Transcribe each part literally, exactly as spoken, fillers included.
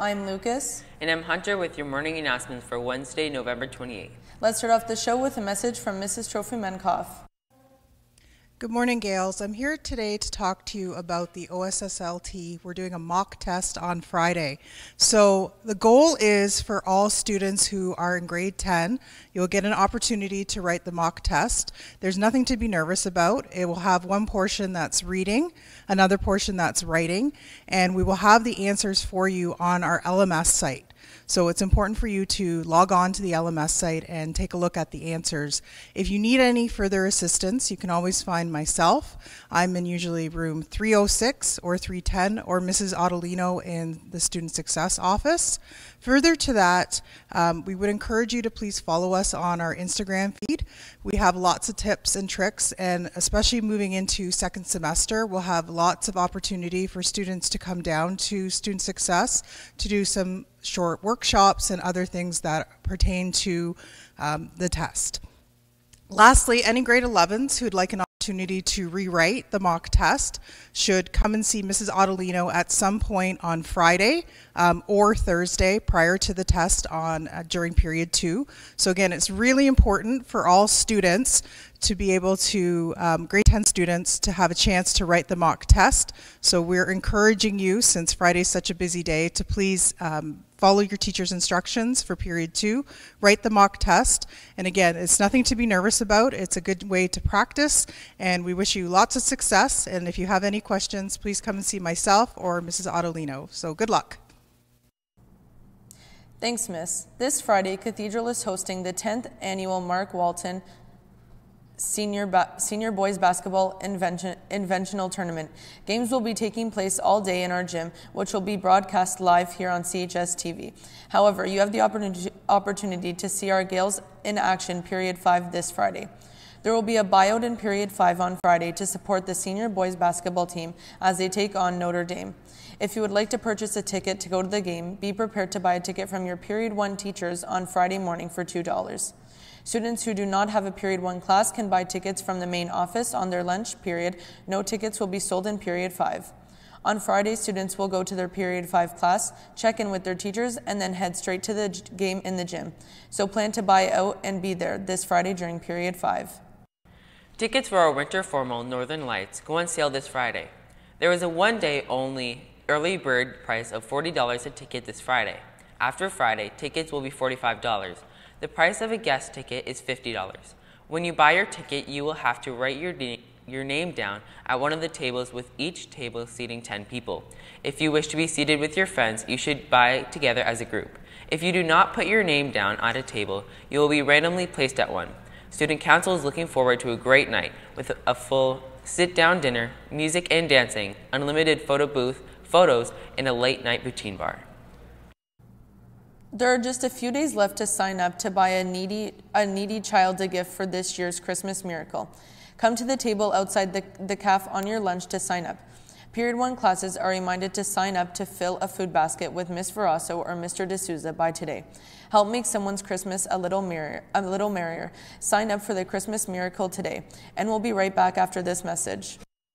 I'm Lucas. And I'm Hunter with your morning announcements for Wednesday, November twenty-eighth. Let's start off the show with a message from Missus Trophy-Menkoff. Good morning, Gales. I'm here today to talk to you about the O S S L T. We're doing a mock test on Friday. So the goal is for all students who are in grade ten, you'll get an opportunity to write the mock test. There's nothing to be nervous about. It will have one portion that's reading, another portion that's writing, and we will have the answers for you on our L M S site. So it's important for you to log on to the L M S site and take a look at the answers. If you need any further assistance, you can always find myself. I'm in usually room three oh six or three ten, or Missus Ottolino in the Student Success office. Further to that, um, we would encourage you to please follow us on our Instagram feed. We have lots of tips and tricks, and especially moving into second semester, we'll have lots of opportunity for students to come down to Student Success to do some short workshops and other things that pertain to um, the test. Lastly, any grade elevens who'd like an opportunity to rewrite the mock test should come and see Missus Ottolino at some point on Friday um, or Thursday prior to the test on uh, during period two. So again, it's really important for all students to be able to, um, grade ten students, to have a chance to write the mock test. So we're encouraging you, since Friday's such a busy day, to please um, follow your teacher's instructions for period two, write the mock test. And again, it's nothing to be nervous about. It's a good way to practice, and we wish you lots of success. And if you have any questions, please come and see myself or Missus Ottolino. So good luck. Thanks, Miss. This Friday, Cathedral is hosting the tenth annual Mark Walton Senior, ba Senior Boys Basketball Invention Inventional Tournament. Games will be taking place all day in our gym, which will be broadcast live here on C H S T V. However, you have the opportunity, opportunity to see our Gales in action period five this Friday. There will be a buyout in period five on Friday to support the Senior Boys Basketball team as they take on Notre Dame. If you would like to purchase a ticket to go to the game, be prepared to buy a ticket from your period one teachers on Friday morning for two dollars. Students who do not have a period one class can buy tickets from the main office on their lunch period. No tickets will be sold in period five. On Friday, students will go to their period five class, check in with their teachers, and then head straight to the game in the gym. So plan to buy out and be there this Friday during period five. Tickets for our winter formal Northern Lights go on sale this Friday. There is a one-day only early bird price of forty dollars a ticket this Friday. After Friday, tickets will be forty-five dollars. The price of a guest ticket is fifty dollars. When you buy your ticket, you will have to write your, your name down at one of the tables, with each table seating ten people. If you wish to be seated with your friends, you should buy together as a group. If you do not put your name down at a table, you will be randomly placed at one. Student Council is looking forward to a great night with a full sit-down dinner, music and dancing, unlimited photo booth, photos, and a late-night poutine bar. There are just a few days left to sign up to buy a needy, a needy child a gift for this year's Christmas miracle. Come to the table outside the, the caf on your lunch to sign up. Period one classes are reminded to sign up to fill a food basket with Miss Verasso or Mister D'Souza by today. Help make someone's Christmas a little, merrier, a little merrier. Sign up for the Christmas miracle today. And we'll be right back after this message.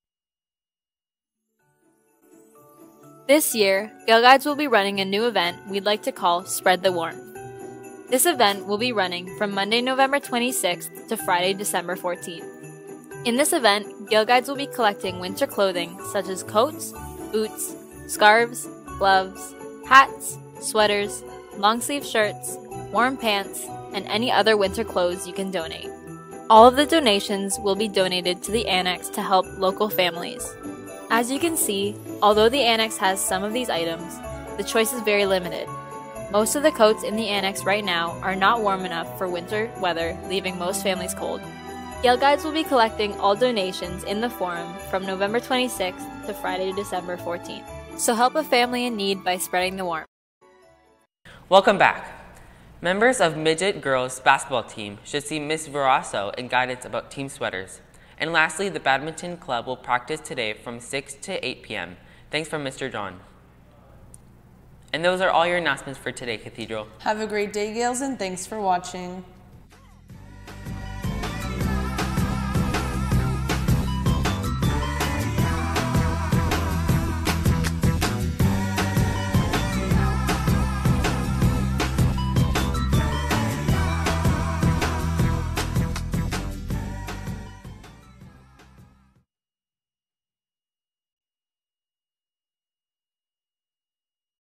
This year, Gale Guides will be running a new event we'd like to call Spread the Warmth. This event will be running from Monday, November twenty-sixth to Friday, December fourteenth. In this event, Gale Guides will be collecting winter clothing such as coats, boots, scarves, gloves, hats, sweaters, long-sleeve shirts, warm pants, and any other winter clothes you can donate. All of the donations will be donated to the Annex to help local families. As you can see, although the Annex has some of these items, the choice is very limited. Most of the coats in the Annex right now are not warm enough for winter weather, leaving most families cold. Gale Guides will be collecting all donations in the forum from November twenty-sixth to Friday, December fourteenth. So help a family in need by spreading the warmth. Welcome back. Members of Midget Girls Basketball Team should see Miss Verasso in guidance about team sweaters. And lastly, the Badminton Club will practice today from six to eight p m Thanks from Mister John. And those are all your announcements for today, Cathedral. Have a great day, Gales, and thanks for watching.